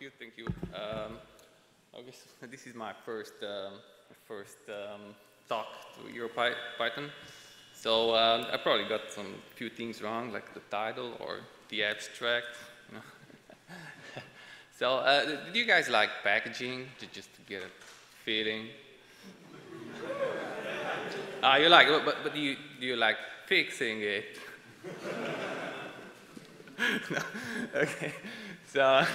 thank you. Okay, so this is my first talk to EuroPython. So I probably got some few things wrong, like the title or the abstract. You know. So do you guys like packaging, just to get a feeling? You like, but do you like fixing it? No. Okay. So.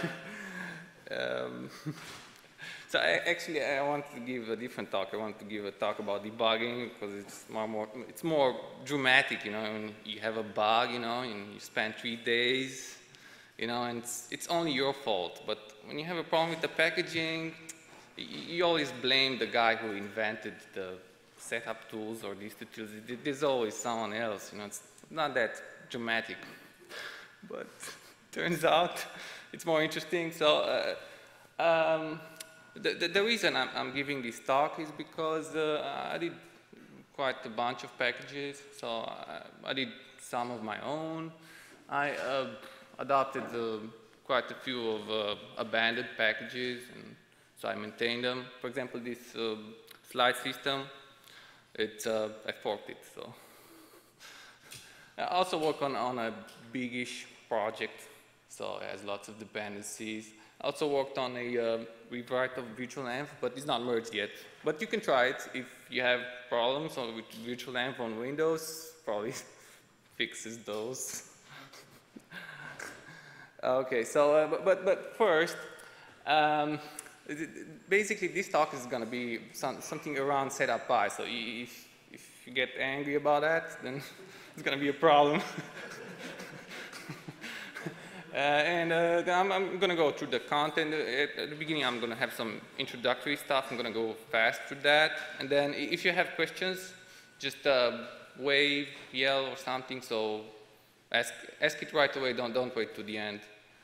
So actually, I want to give a different talk. I want to give a talk about debugging because it's more dramatic, you know. When you have a bug, you know, and you spend 3 days, you know, and it's only your fault. But when you have a problem with the packaging, you always blame the guy who invented the setup tools or these tools. There's always someone else, you know. It's not that dramatic, but turns out it's more interesting. So the reason I'm giving this talk is because I did quite a bunch of packages. So I did some of my own. I adopted quite a few of abandoned packages, and so I maintained them. For example, this slide system, I forked it. So I also work on a big-ish project. So it has lots of dependencies. I also worked on a rewrite of virtualenv, but it's not merged yet. But you can try it if you have problems with virtualenv on Windows. Probably fixes those. Okay, so but first, basically this talk is going to be something around setup.py. So if you get angry about that, then it's going to be a problem. And I'm going to go through the content. At the beginning, I'm going to have some introductory stuff. I'm going to go fast through that. And then if you have questions, just wave, yell, or something. So ask it right away. Don't wait to the end.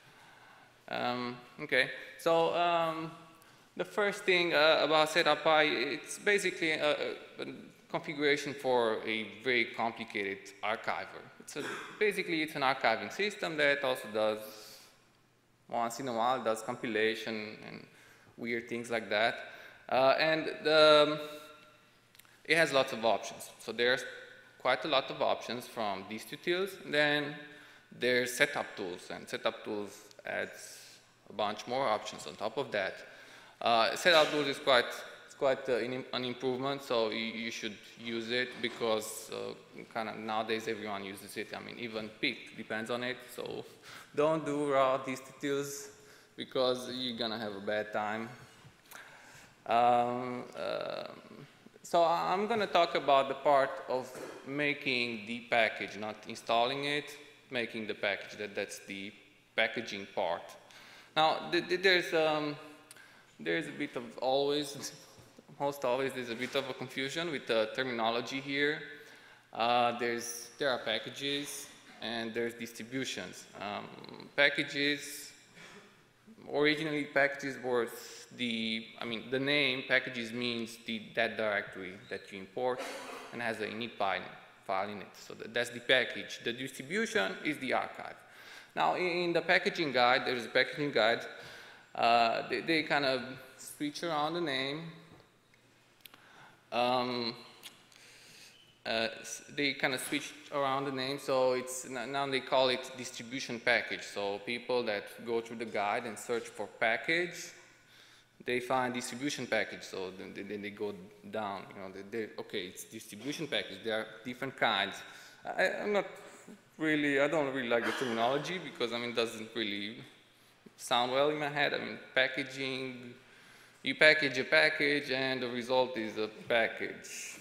Okay. So the first thing about setup.py, it's basically a configuration for a very complicated archiver. Basically, it's an archiving system that also does, once in a while, does compilation and weird things like that. And it has lots of options. So there's quite a lot of options from these two tools. Then there's setup tools, and setup tools adds a bunch more options on top of that. Setup tools is quite an improvement, so you should use it because kind of nowadays everyone uses it. I mean, even PIC depends on it, so don't do raw tools because you're gonna have a bad time. So I'm gonna talk about the part of making the package, not installing it, making the package. That's the packaging part. Now, there's a bit of almost always there's a bit of a confusion with the terminology here. There are packages and there's distributions. Packages, originally packages were the name packages means that directory that you import and has a init file in it. So that's the package. The distribution is the archive. Now in the packaging guide, there's a packaging guide. They kind of switch around the name. They kind of switched around the name, so it's now they call it distribution package. So people that go through the guide and search for package, they find distribution package. So then they go down. You know, okay, it's distribution package. There are different kinds. I don't really like the terminology because I mean it doesn't really sound well in my head. I mean, packaging. You package a package, and the result is a package.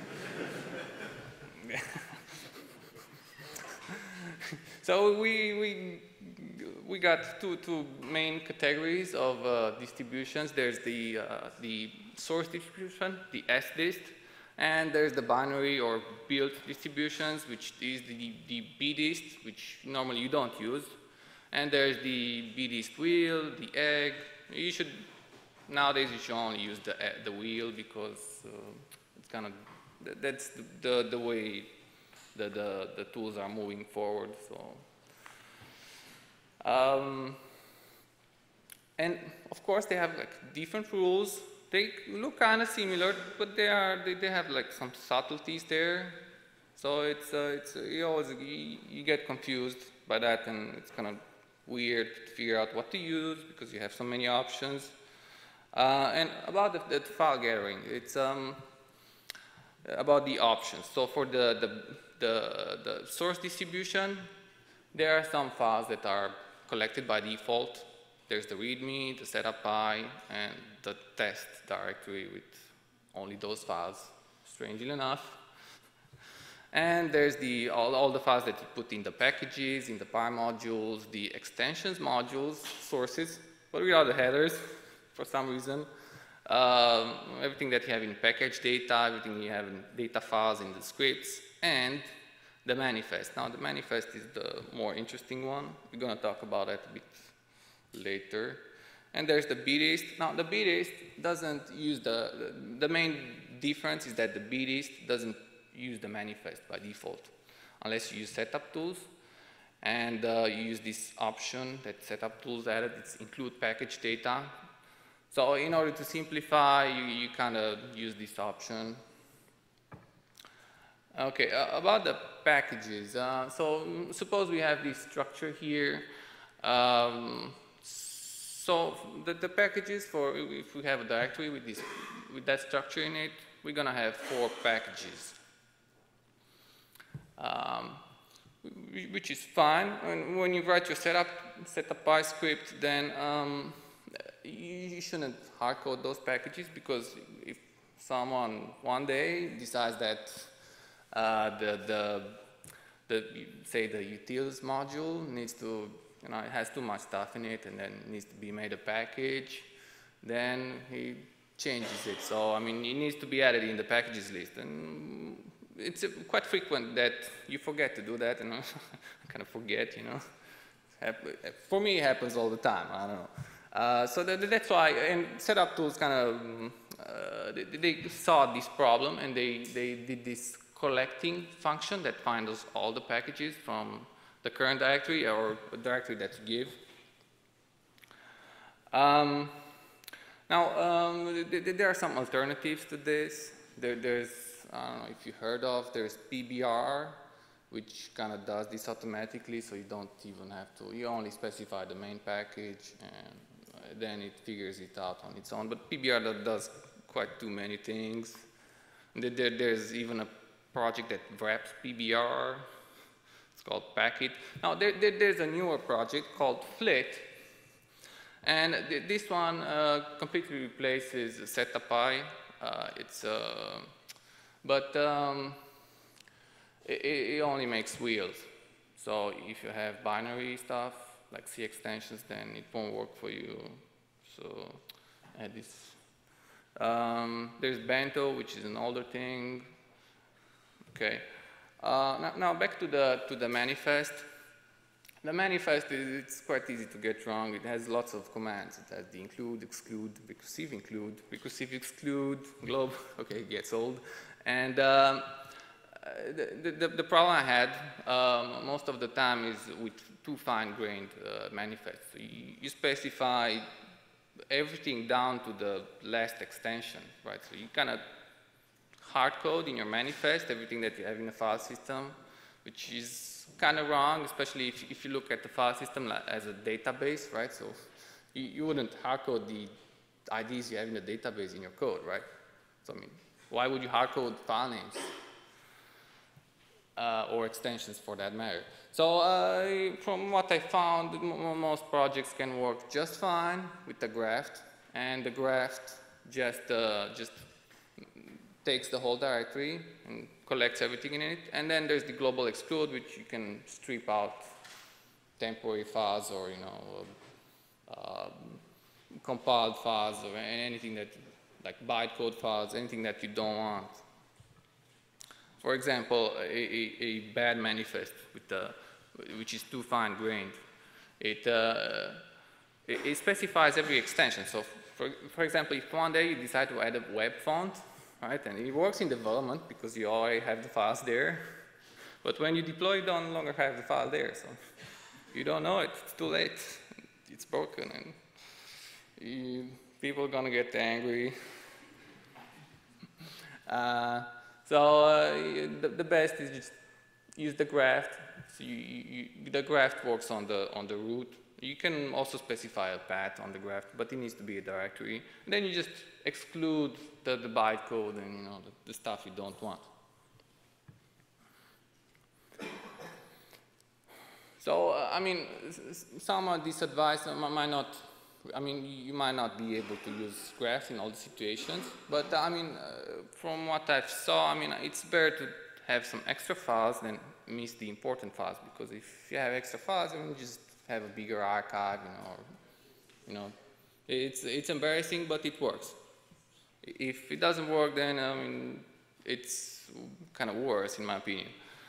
So we got two main categories of distributions. There's the source distribution, the sdist, and there's the binary or built distributions, which is the bdist, which normally you don't use. And there's the bdist wheel, the egg. Nowadays you should only use the wheel because it's kind of that's the way the tools are moving forward. So And of course, they have like different rules. They look kind of similar, but they have like some subtleties there. So you get confused by that, and it's kind of weird to figure out what to use because you have so many options. And about the file gathering, it's about the options. So for the source distribution, there are some files that are collected by default. There's the README, the setup.py, and the test directory with only those files, strangely enough. And there's all the files that you put in the packages, in the py modules, the extensions modules, sources, but without the headers for some reason. Everything that you have in package data, everything you have in data files in the scripts, and the manifest. Now the manifest is the more interesting one. We're going to talk about that a bit later. And there's the bdist. Now the bdist doesn't use the main difference is that the bdist doesn't use the manifest by default unless you use setuptools, and you use this option that setuptools added. It's include package data. So in order to simplify, you kind of use this option. Okay, about the packages. So suppose we have this structure here. So the packages for, if we have a directory with that structure in it, we're going to have 4 packages, which is fine. And when you write your setup.py script, then you shouldn't hardcode those packages, because if someone one day decides that say the utils module needs to, it has too much stuff in it and then needs to be made a package, then he changes it. So, I mean, it needs to be added in the packages list. And it's quite frequent that you forget to do that, and I kind of forget, For me, it happens all the time. I don't know. So that's why, and setuptools kind of, they saw this problem, and they did this collecting function that finds all the packages from the current directory or a directory that you give. Now, there are some alternatives to this. There's, I don't know if you heard of, there's PBR, which kind of does this automatically, so you don't even have to, you only specify the main package, and then it figures it out on its own. But PBR that does quite too many things. There's even a project that wraps PBR. It's called Packet. Now there's a newer project called Flit, and this one completely replaces setup.py. But it only makes wheels. So if you have binary stuff like C extensions, then it won't work for you. So add this. There's Bento, which is an older thing. Okay. Now back to the manifest. The manifest it's quite easy to get wrong. It has lots of commands. It has the include, exclude, recursive exclude, globe. Okay, it gets old. And the problem I had most of the time is with too fine-grained manifests. So you specify everything down to the last extension, right? So you kind of hard code in your manifest everything that you have in the file system, which is kind of wrong, especially if you look at the file system as a database, right? So you wouldn't hard code the IDs you have in the database in your code, right? So I mean, why would you hard code file names or extensions for that matter? So from what I found, most projects can work just fine with the graft, and the graft just takes the whole directory and collects everything in it. And then there's the global exclude, which you can strip out temporary files or compiled files or anything that, like bytecode files, anything that you don't want. For example, a bad manifest which is too fine-grained. It specifies every extension. So for example, if one day you decide to add a web font, right, and it works in development because you already have the files there, but when you deploy, you no longer have the file there, so you don't know it. It's too late. It's broken, and People are gonna get angry. The best is just use the graph. So the graph works on the root. You can also specify a path on the graph, but it needs to be a directory. And then you just exclude the bytecode and the stuff you don't want. So I mean, some of this advice might not. I mean, you might not be able to use graphs in all the situations, but I mean, from what I saw, I mean, it's better to have some extra files than miss the important files, because if you have extra files, you just have a bigger archive, it's embarrassing, but it works. If it doesn't work, then I mean, it's kind of worse, in my opinion.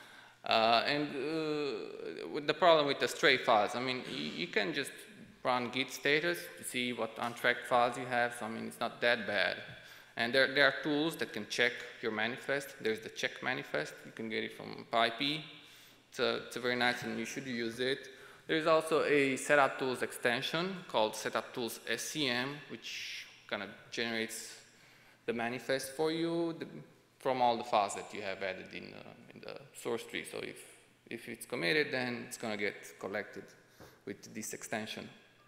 With the problem with the stray files, I mean, you can just run git status to see what untracked files you have. So I mean, it's not that bad. And there are tools that can check your manifest. There's the check manifest. You can get it from PyP. It's a very nice, and you should use it. There's also a setuptools extension called setuptools SCM, which kind of generates the manifest for you from all the files that you have added in the source tree. So if it's committed, then it's going to get collected with this extension.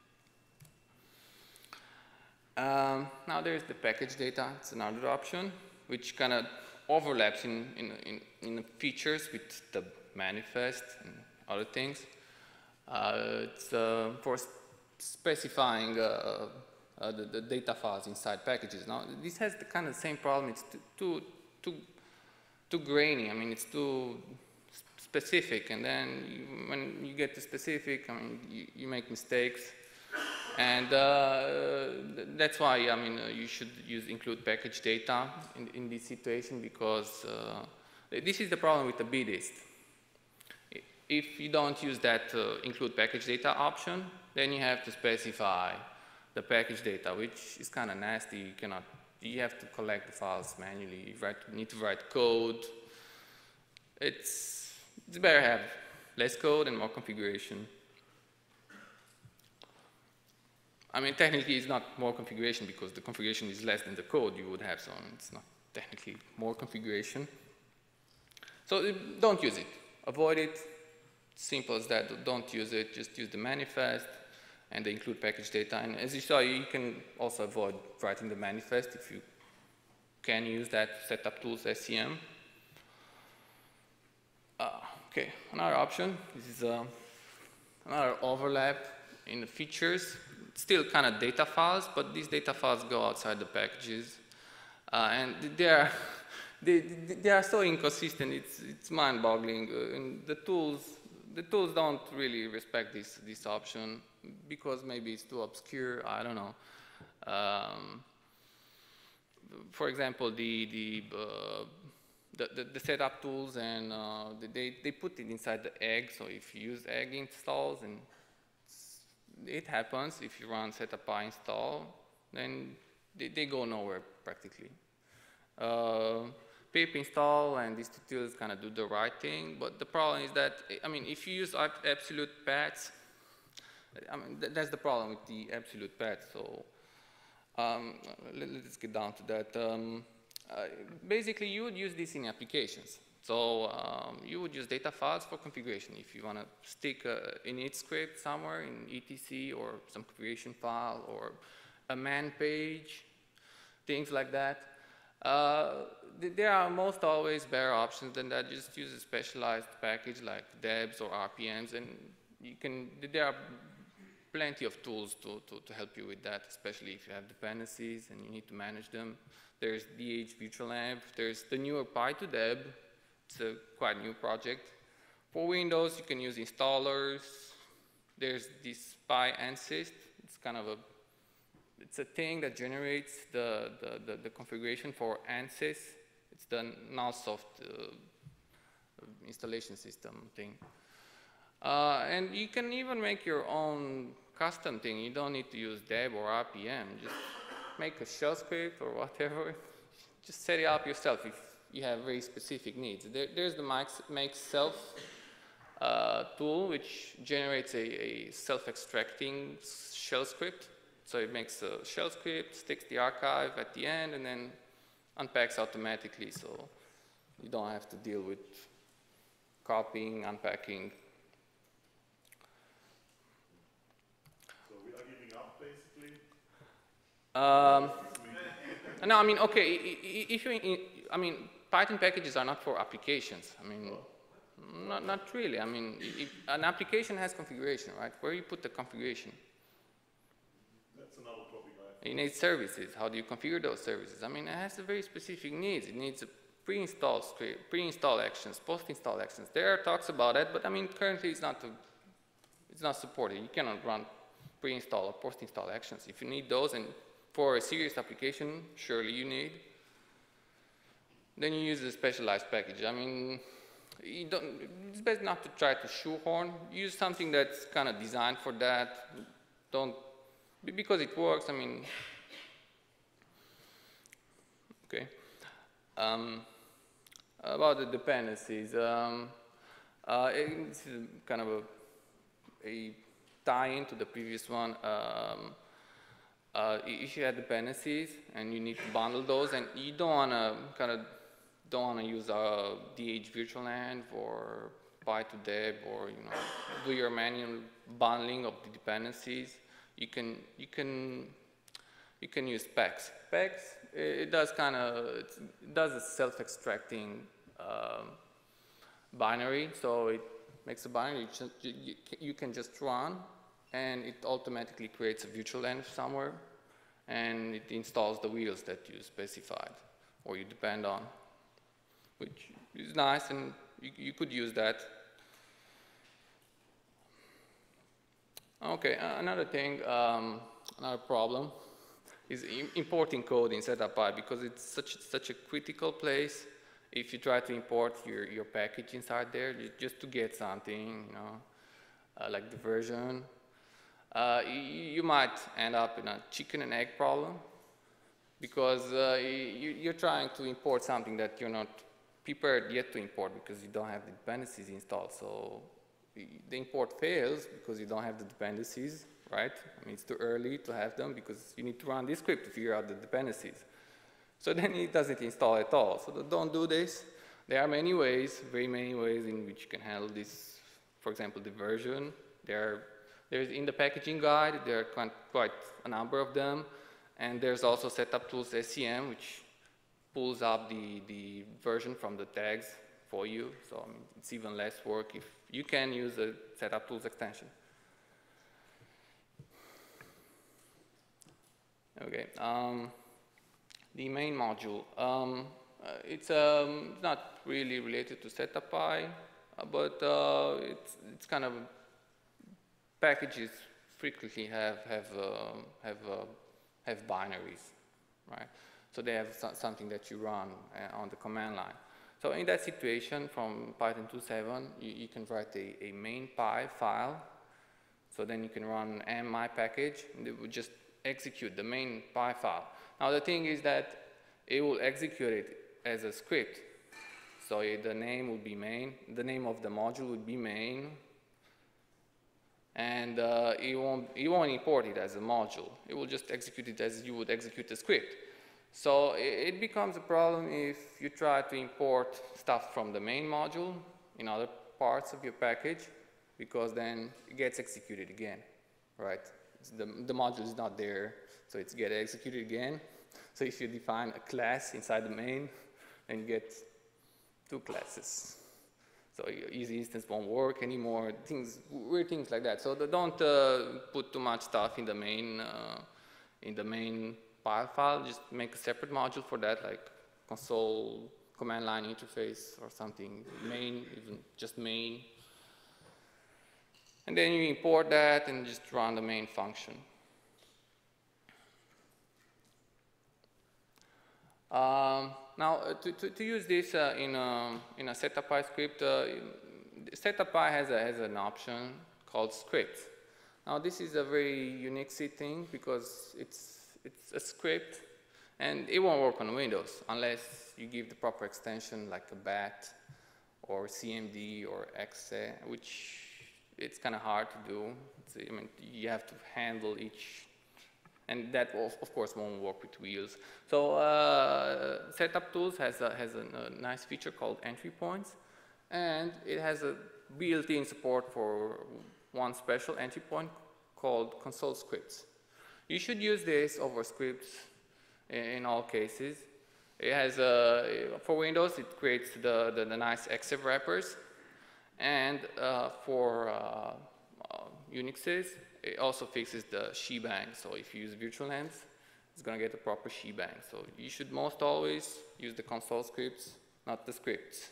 Now there's the package data. It's another option which kind of overlaps in the features with the manifest and other things. It's for specifying the data files inside packages. Now this has the kind of same problem. It's too grainy. I mean, it's too specific, and then when you get to specific, I mean, you make mistakes. And that's why, I mean, you should include package data in this situation, because this is the problem with the bdist. If you don't use that include package data option, then you have to specify the package data, which is kind of nasty. You have to collect the files manually. You need to write code. It's better to have less code and more configuration. I mean, technically, it's not more configuration because the configuration is less than the code you would have, so it's not technically more configuration. So don't use it. Avoid it. Simple as that. Don't use it. Just use the manifest and the include package data. And as you saw, you can also avoid writing the manifest if you can use that setuptools SCM. Okay, another option. This is another overlap in the features. Still kind of data files, but these data files go outside the packages, and they are so inconsistent. It's mind-boggling. And the tools don't really respect this option because maybe it's too obscure. I don't know. For example, the setup tools, and they put it inside the egg. So if you use egg installs, and it happens if you run setup.py install, then they go nowhere practically. Pip install and these tutorials kind of do the right thing, but the problem is that, I mean, if you use absolute paths, I mean, that's the problem with the absolute path. So let's get down to that. Basically, you would use this in applications. So you would use data files for configuration. If you want to stick an init script somewhere in etc, or some configuration file, or a man page, things like that. There are almost always better options than that. Just use a specialized package like debs or RPMs, and there are plenty of tools to help you with that, especially if you have dependencies and you need to manage them. There's virtualenv. There's the newer Py2deb. It's a quite new project. For Windows, you can use installers. There's this PyAnsys. It's kind of it's a thing that generates the configuration for ANSYS. It's the Nullsoft installation system thing. And you can even make your own custom thing. You don't need to use deb or RPM. Just make a shell script or whatever. Just set it up yourself if you have very specific needs. There's the make self tool, which generates a self-extracting shell script. So it makes a shell script, sticks the archive at the end, and then unpacks automatically, so you don't have to deal with copying, unpacking. So we are giving up, basically? No, I mean, okay, if you, I mean, Python packages are not for applications. I mean, not really. I mean, an application has configuration, right? Where you put the configuration? That's another topic. It needs services. How do you configure those services? I mean, it has a very specific needs. It needs a pre-install script, pre-install actions, post-install actions. There are talks about it, but I mean, currently it's not supported. You cannot run pre-install or post-install actions. If you need those, and for a serious application, surely you need, then you use a specialized package. I mean, it's best not to try to shoehorn. Use something that's kind of designed for that. Don't, because it works, I mean, okay. About the dependencies, it's kind of a tie-in to the previous one. If you have dependencies and you need to bundle those, and you don't want to use DH virtualenv or py2deb or do your manual bundling of the dependencies, you can use specs. Specs, it does a self-extracting binary, so it makes a binary you can just run, and it automatically creates a virtualenv somewhere, and it installs the wheels that you specified or you depend on, which is nice, and you could use that. Okay, another thing, another problem is importing code in setup.py, because it's such a critical place. If you try to import your package inside there just to get something, like the version, you might end up in a chicken and egg problem, because you're trying to import something that you're not prepared yet to import because you don't have the dependencies installed. So the import fails because you don't have the dependencies, right? I mean, it's too early to have them because you need to run this script to figure out the dependencies. So then it doesn't install at all. So don't do this. There are many ways, very many ways in which you can handle this. For example, the version. There's in the packaging guide, there are quite a number of them. And there's also setuptools SCM, which pulls up the version from the tags for you. So I mean, it's even less work if you can use a setuptools extension. Okay. The main module, it's not really related to setup.py, but it's kind of packages frequently have binaries, right? So they have something that you run on the command line. So in that situation, from Python 2.7, you can write a main py file. So then you can run my package, and it would just execute the main py file. Now the thing is that it will execute it as a script. So the name will be main, the name of the module would be main, and it won't import it as a module. It will just execute it as you would execute a script. So it becomes a problem if you try to import stuff from the main module in other parts of your package, because then it gets executed again, right? The module is not there, so it's get executed again. So if you define a class inside the main, then you get two classes. So your easy instance won't work anymore. Weird things like that. So don't put too much stuff in the main file. Just make a separate module for that, like console command line interface or something. Main, even just main. And then you import that and just run the main function. Now, to use this in a setup.py script, setup.py has an option called scripts. Now, this is a very unique thing because it's a script, and it won't work on Windows unless you give the proper extension like a bat or CMD or exe, which it's kind of hard to do. I mean, you have to handle each And that, of course, won't work with wheels. So setuptools has a nice feature called entry points, and it has a built-in support for one special entry point called console scripts. You should use this over scripts in all cases. It has for Windows, it creates the nice exif wrappers, and for Unixes, it also fixes the shebang. So if you use virtualenv, it's going to get a proper shebang. So you should most always use the console scripts, not the scripts.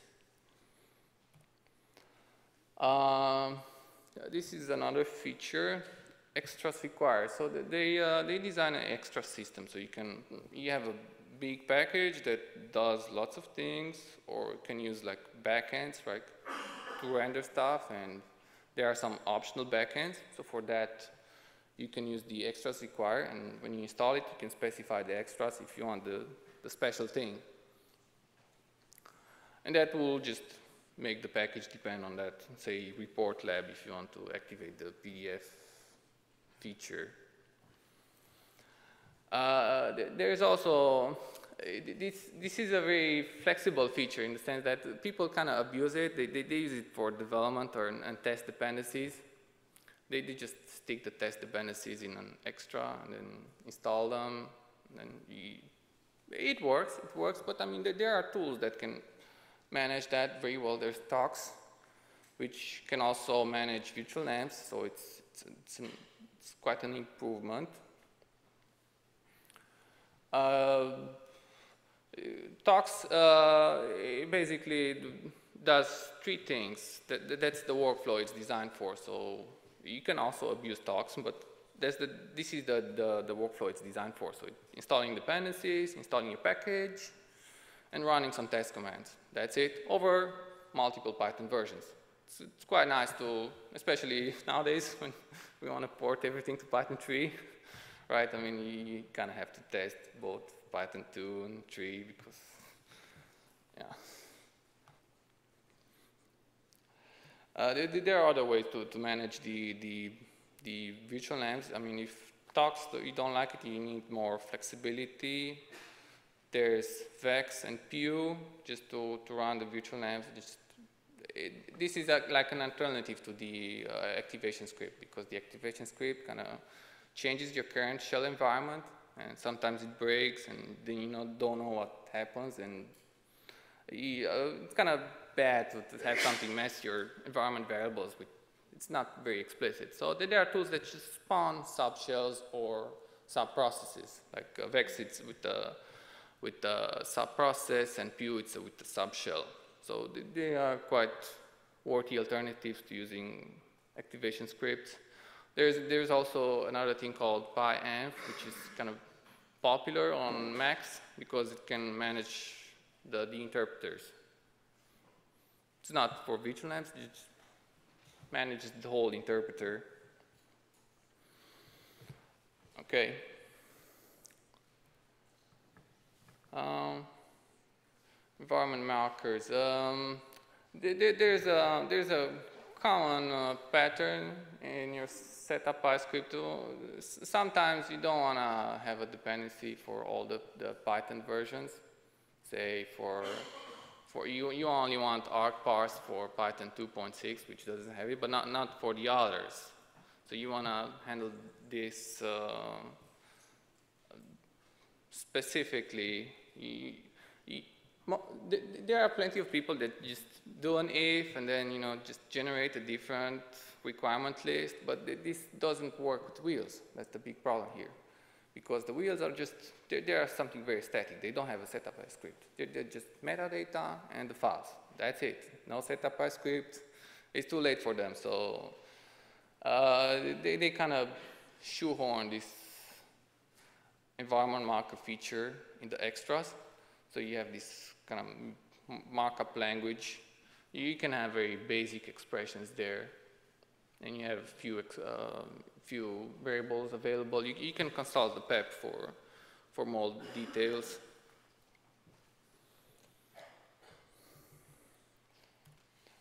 This is another feature, extras required. So they design an extra system. So you have a big package that does lots of things, or can use like backends, right, to render stuff, and there are some optional backends. So for that, you can use the extras required, and when you install it, you can specify the extras if you want the special thing. And that will just make the package depend on that, say, report lab if you want to activate the PDF feature. There's also, this is a very flexible feature in the sense that people kind of abuse it. They use it for development and test dependencies. They just stick the test dependencies in an extra and then install them. And it works, but I mean, there are tools that can manage that very well. There's Tox, which can also manage virtualenv, so it's quite an improvement. Tox basically does three things. That's the workflow it's designed for. So you can also abuse Tox, but this is the workflow it's designed for. So installing dependencies, installing your package, and running some test commands. That's it, over multiple Python versions. It's quite nice to, especially nowadays when we want to port everything to Python 3, right? I mean, you kind of have to test both Python 2 and 3 because, yeah. There are other ways to manage the virtualenvs. I mean, if Tox, you don't like it, you need more flexibility. There's Vex and Pew just to run the virtualenv. This is like an alternative to the activation script, because the activation script kind of changes your current shell environment, and sometimes it breaks, and then you don't know what happens, and it's kind of bad to have something mess your environment variables with. It's not very explicit. So there are tools that just spawn subshells or subprocesses, like Vex it's with the subprocess, and Pew it's with the subshell. So they are quite worthy alternatives to using activation scripts. There's also another thing called pyenv, which is kind of popular on Macs because it can manage the interpreters. It's not for virtualenv, it just manages the whole interpreter. Okay. Environment markers. There's a common pattern in your setup.py script. Sometimes you don't want to have a dependency for all the Python versions. Say for you only want argparse for Python 2.6, which doesn't have it, but not for the others. So you want to handle this specifically. There are plenty of people that just do an if and then just generate a different requirement list, but this doesn't work with wheels. That's the big problem here, because the wheels are just they are something very static. They don't have a setup.py script. They're just metadata and the files. That's it. No setup.py script. It's too late for them. So they kind of shoehorn this environment marker feature in the extras. So you have this kind of markup language. You can have very basic expressions there, and you have few variables available. You can consult the PEP for more details.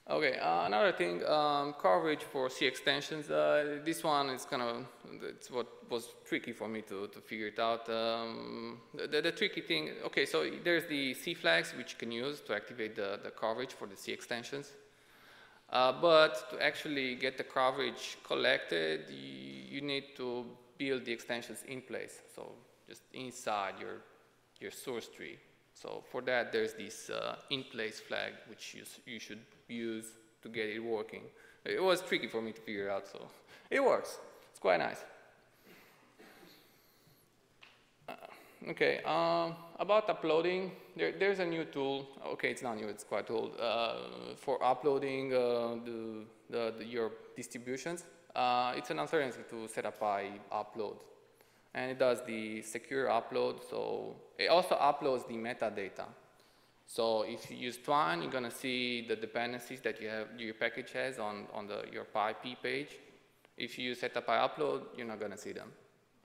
Okay, another thing, coverage for C extensions. This one is kind of, it's what was tricky for me to figure it out. The tricky thing, okay, so there's the C flags which you can use to activate the coverage for the C extensions. But to actually get the coverage collected, you need to build the extensions in place, so just inside your source tree. So for that, there's this in-place flag, which you should use to get it working. It was tricky for me to figure out, so it works. It's quite nice. Okay, about uploading, there's a new tool. Okay, it's not new, it's quite old. For uploading your distributions, it's an alternative to setup.py upload. And it does the secure upload, so it also uploads the metadata. So if you use Twine, you're going to see the dependencies that your package has on your PyP page. If you use setup.py upload, you're not going to see them.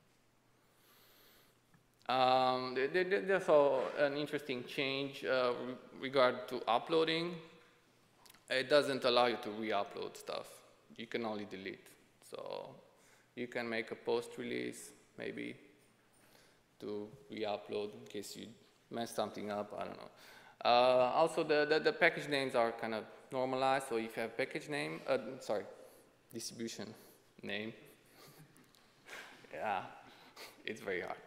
There's also an interesting change regard to uploading. It doesn't allow you to re-upload stuff. You can only delete. So you can make a post release, maybe, to re-upload in case you mess something up, I don't know. Also, the package names are kind of normalized, so if you have package name, distribution name, yeah, it's very hard.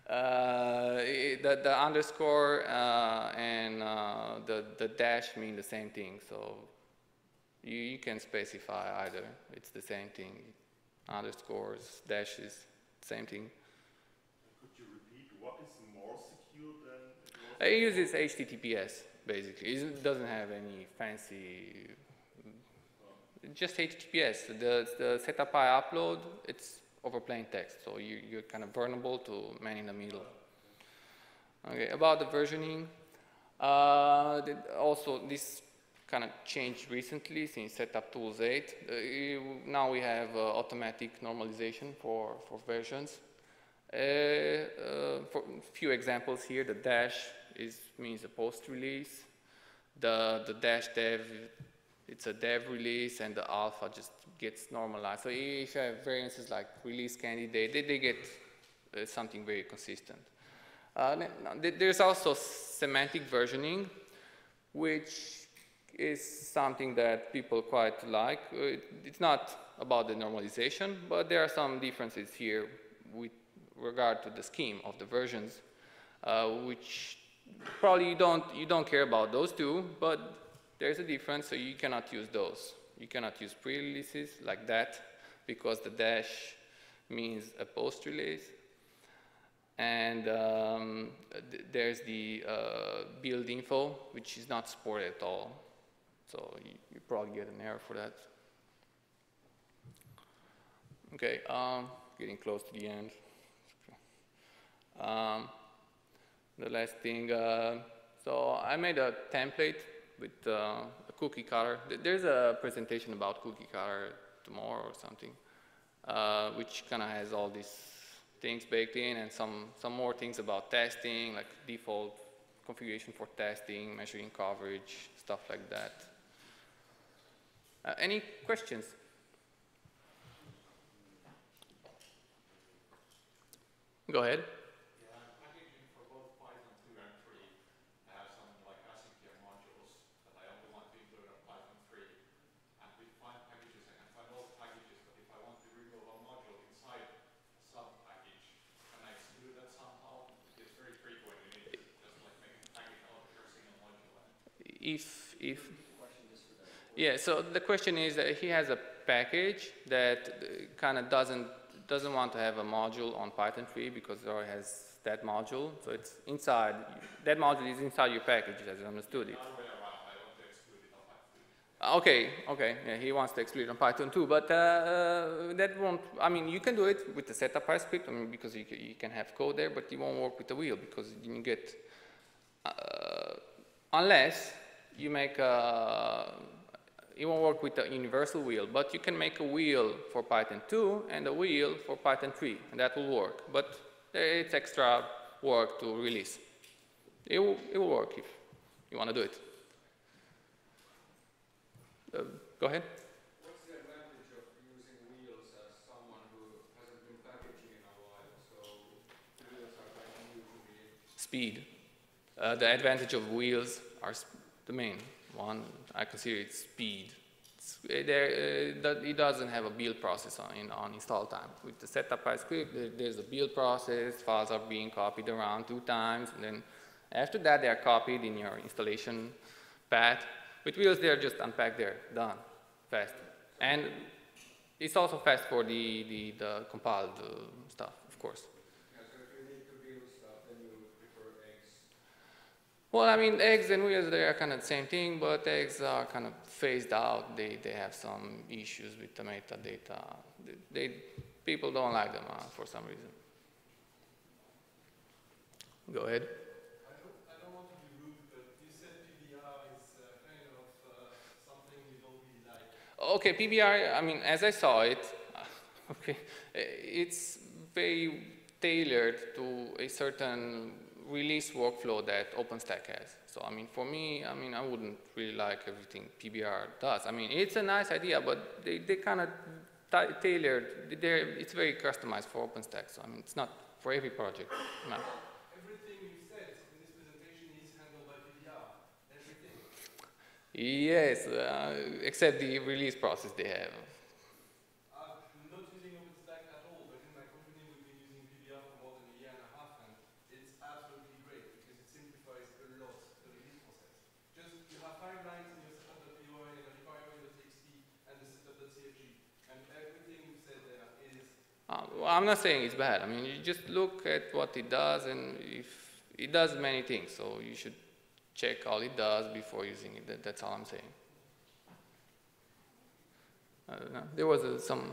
The underscore and the dash mean the same thing, so you can specify either. It's the same thing. Underscores, dashes, same thing. Could you repeat what is more secure than? It uses HTTPS basically. It doesn't have any fancy. Just HTTPS. The setup.py upload, it's over plain text, so you're kind of vulnerable to man in the middle. Okay, about the versioning, also this kind of changed recently since setuptools 8. Now we have automatic normalization for versions. For a few examples here, the dash means a post release. The dash dev, it's a dev release, and the alpha just gets normalized. So if you have variances like release candidate, they get something very consistent. There's also semantic versioning, which is something that people quite like. It's not about the normalization, but there are some differences here with regard to the scheme of the versions, which probably you don't care about those two, but there's a difference, so you cannot use those. You cannot use pre-releases like that, because the dash means a post-release. And there's the build info, which is not supported at all. So you probably get an error for that. Okay, getting close to the end. The last thing, so I made a template with a cookie cutter. There's a presentation about cookie cutter tomorrow or something, which kind of has all these things baked in, and some more things about testing, like default configuration for testing, measuring coverage, stuff like that. Any questions? Go ahead. Yeah, packaging for both Python 2 and 3. I have some like async modules that I only want to include on Python 3. And with find packages, I can find all the packages, but if I want to remove a module inside a sub-package, can I exclude that somehow? It's very frequent. You need to just like make a package out of your single module. Yeah, so the question is that he has a package that kind of doesn't want to have a module on Python 3 because it already has that module. So it's inside, that module is inside your package, as I understood it. Okay, yeah, he wants to exclude it on Python too, but that won't, I mean, you can do it with the setup.py script, I mean, because you can have code there, but it won't work with the wheel because you get, unless you make it won't work with the universal wheel, but you can make a wheel for Python 2 and a wheel for Python 3, and that will work. But it's extra work to release. It will work if you want to do it. Go ahead. What's the advantage of using wheels as someone who hasn't been packaging in a while? So wheels are quite new to me. Speed. The advantage of wheels are the main one. I consider it speed. It doesn't have a build process on install time. With the setup.py script, there's a build process, files are being copied around 2 times, and then after that they are copied in your installation path. With wheels, they're just unpacked there, done, fast. And it's also fast for the compiled stuff, of course. Yeah, so if you need to build stuff, then you would prefer eggs. Well, I mean, eggs and wheels, they are kind of the same thing, but eggs are kind of phased out. They have some issues with the metadata. People don't like them for some reason. Go ahead. I don't want to be rude, but you said PBR is kind of something you don't really like. Okay, PBR, I mean, as I saw it, okay, it's very tailored to a certain release workflow that OpenStack has. So, I mean, for me, I mean, I wouldn't really like everything PBR does. I mean, it's a nice idea, but they kind of tailored, it's very customized for OpenStack. So, I mean, it's not for every project. No. Everything you said in this presentation is handled by PBR. Everything. Yes, except the release process they have. I'm not using OpenStack at all, but in my company we've been using PBR for more than a year and a half, and it's absolutely great because it simplifies a lot the release process. Just you have 5 lines in your setup.py and a requirement.txt and the setup.cfg, and everything you said there is. Well, I'm not saying it's bad. I mean, you just look at what it does, and if it does many things, so you should check all it does before using it. That's all I'm saying. I don't know. There was some.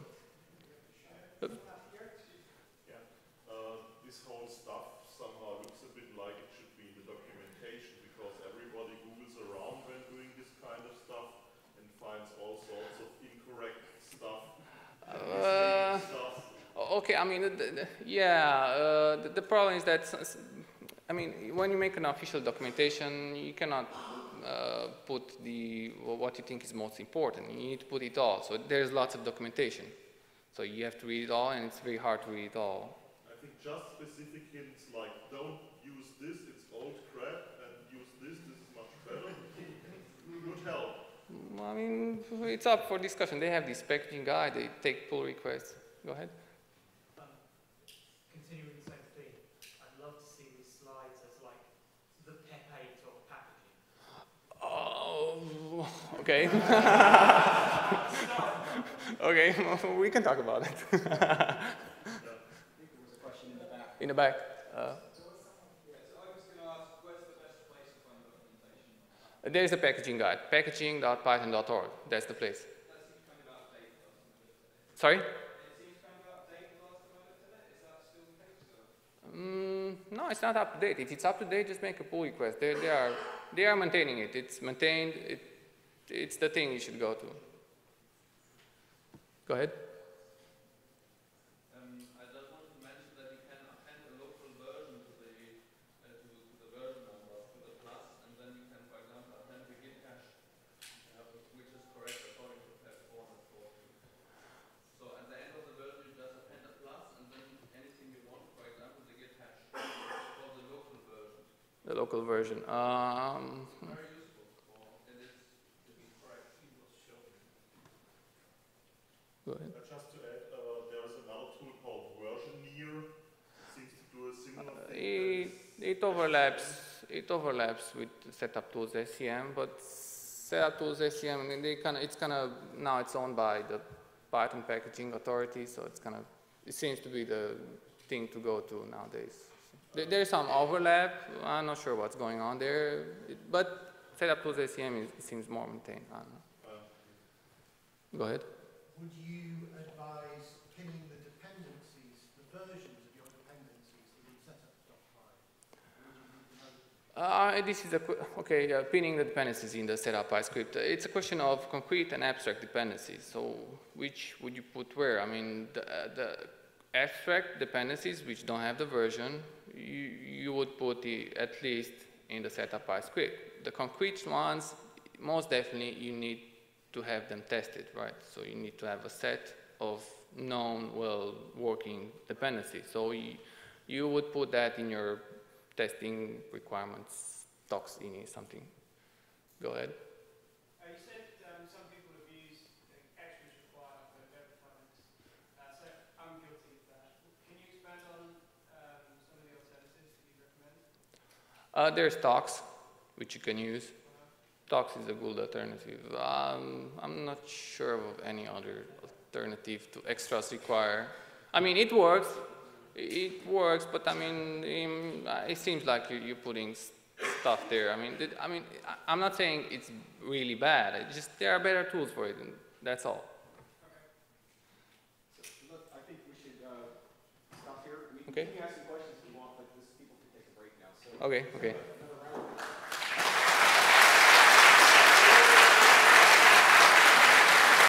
This whole stuff somehow looks a bit like it should be in the documentation, because everybody Googles around when doing this kind of stuff and finds all sorts of incorrect stuff. Okay, I mean, the problem is that, I mean, when you make an official documentation, you cannot put what you think is most important. You need to put it all. So there's lots of documentation. So you have to read it all, and it's very hard to read it all. I think just specific hints like don't use this, it's old crap, and use this is much better, would help. I mean, it's up for discussion. They have this packaging guide. They take pull requests. Go ahead. Continuing the same theme, I'd love to see these slides as like the Pepe of packaging. Oh, okay. Okay, we can talk about it. I think there was a question in the back. In the back. So I was going to ask, where's the best place to find documentation? There is a packaging guide, packaging.python.org. That's the place. That seems kind of outdated last time I looked at it. Sorry? It seems kind of outdated last time I looked at it. Is that still the case? No, it's not up to date. If it's up to date, just make a pull request. They are maintaining it. It's maintained. It's the thing you should go to. Go ahead. I just wanted to mention that you can append a local version to the version number, to the plus, and then you can, for example, append the git hash, which is correct according to patch 440. So at the end of the version, you just append a plus, and then anything you want, for example, the git hash for the local version. The local version. Very useful for it to be correct. Go ahead. Just to add, there is another tool called versioneer. Seems to do a similar thing. It overlaps with setuptools SCM, but setuptools SCM, I mean, now it's owned by the Python Packaging Authority, so it seems to be the thing to go to nowadays. There's some overlap. I'm not sure what's going on there, but setuptools SCM seems more maintained. I don't know. Go ahead. Would you advise pinning the dependencies, the versions of your dependencies in setup.py? This is pinning the dependencies in the setup.py script. It's a question of concrete and abstract dependencies. So which would you put where? I mean, the abstract dependencies which don't have the version, you would put at least in the setup.py script. The concrete ones, most definitely you need to have them tested, right? So you need to have a set of known, well-working dependencies. So you would put that in your testing requirements, docs ini something. Go ahead. You said some people have used extras required for web front. So I'm guilty of that. Can you expand on some of the alternatives that you recommend? There's docs, which you can use. Docs is a good alternative. I'm not sure of any other alternative to extras require. I mean, it works. It works, but I mean, it seems like you're putting stuff there. I mean, I'm not saying it's really bad. It's just there are better tools for it, and that's all. So, look, I think we should stop here. We Okay. can ask some questions if you want, but people can take a break now. So, Okay.